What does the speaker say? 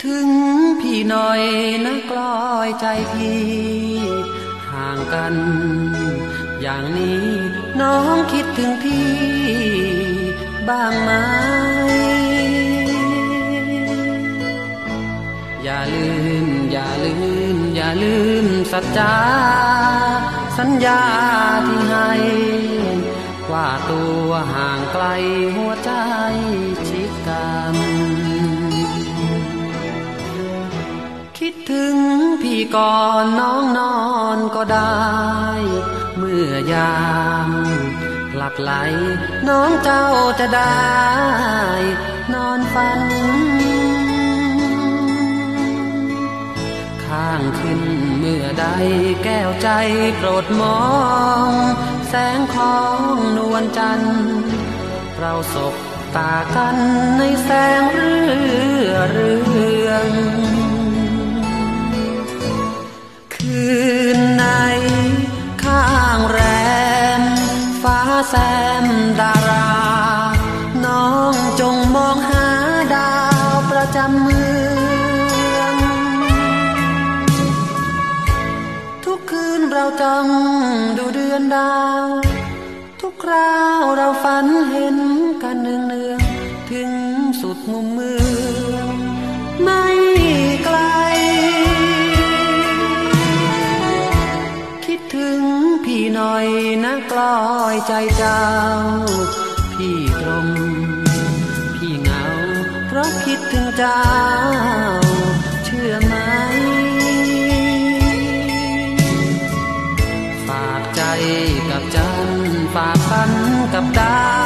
ถึงพี่หน่อยนะกลอยใจพี่ห่างกันอย่างนี้น้องคิดถึงพี่บ้างไหมอย่าลืมอย่าลืมอย่าลืมสัจจาสัญญาที่ให้ว่าตัวห่างไกลหัวใจชิดกันคิดถึงพี่ก่อนน้องนอนก็ได้เมื่อยามหลับไหลน้องเจ้าจะได้นอนฝันข้างขึ้นเมื่อใดแก้วใจโปรดมองแสงของนวลจันทร์เราสบตากันในแสงเรืองคืนไหนข้างแรมฟ้าแซมดาราน้องจงมองหาดาวประจำเมืองทุกคืนเราจ้องดูเดือนดาวทุกคราวเราฝันเห็นกันเนืองๆถึงสุดมุมเมืองไม่ไกลคิดถึงพี่หน่อยนะกลอยใจเจ้าพี่ตรงพี่เหงาเพราะคิดถึงเจ้าเชื่อไหมฝากใจกับจันทร์ฝากฝันกับดาว